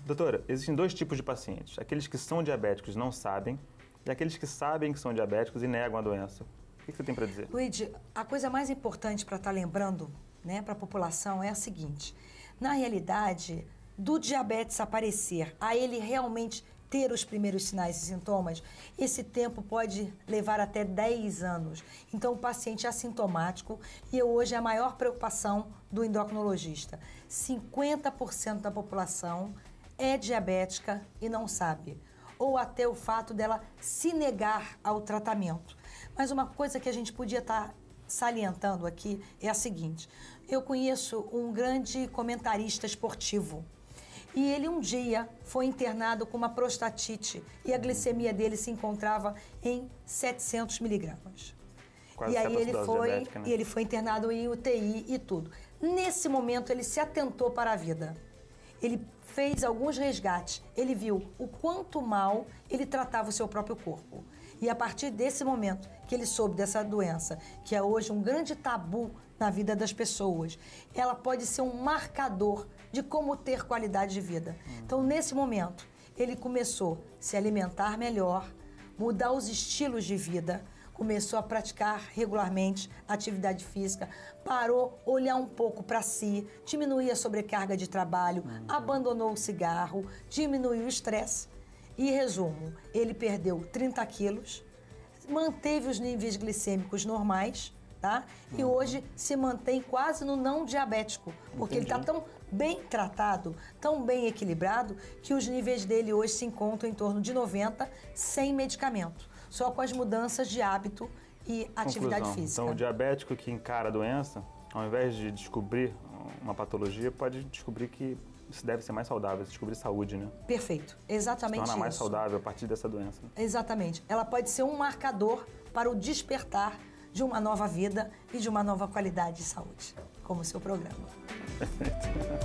Doutora, existem dois tipos de pacientes. Aqueles que são diabéticos e não sabem, e aqueles que sabem que são diabéticos e negam a doença. O que você tem para dizer? Luigi, a coisa mais importante para estar lembrando, né, para a população é a seguinte. Na realidade, do diabetes aparecer a ele realmente ter os primeiros sinais e sintomas, esse tempo pode levar até 10 anos. Então, o paciente é assintomático e hoje é a maior preocupação do endocrinologista. 50% da população é diabética e não sabe, ou até o fato dela se negar ao tratamento. Mas uma coisa que a gente podia estar salientando aqui é a seguinte: eu conheço um grande comentarista esportivo e ele um dia foi internado com uma prostatite e a glicemia dele se encontrava em 700 miligramas. Quase e aí ele né? foi internado em UTI e tudo. Nesse momento ele se atentou para a vida. Ele fez alguns resgates, ele viu o quanto mal ele tratava o seu próprio corpo. E a partir desse momento que ele soube dessa doença, que é hoje um grande tabu na vida das pessoas, ela pode ser um marcador de como ter qualidade de vida. Então, nesse momento, ele começou a se alimentar melhor, mudar os estilos de vida, começou a praticar regularmente atividade física, parou, olhar um pouco para si, diminuir a sobrecarga de trabalho, abandonou o cigarro, diminuiu o estresse. E, resumo, ele perdeu 30 quilos, manteve os níveis glicêmicos normais, tá? E hoje se mantém quase no não diabético, porque ele está tão bem tratado, tão bem equilibrado, que os níveis dele hoje se encontram em torno de 90, sem medicamento, só com as mudanças de hábito e atividade física. Então, o diabético que encara a doença, ao invés de descobrir uma patologia, pode descobrir que isso deve ser mais saudável, descobrir saúde, né? Perfeito, exatamente isso. Se torna mais saudável a partir dessa doença. Exatamente. Ela pode ser um marcador para o despertar de uma nova vida e de uma nova qualidade de saúde, como o seu programa. Perfeito.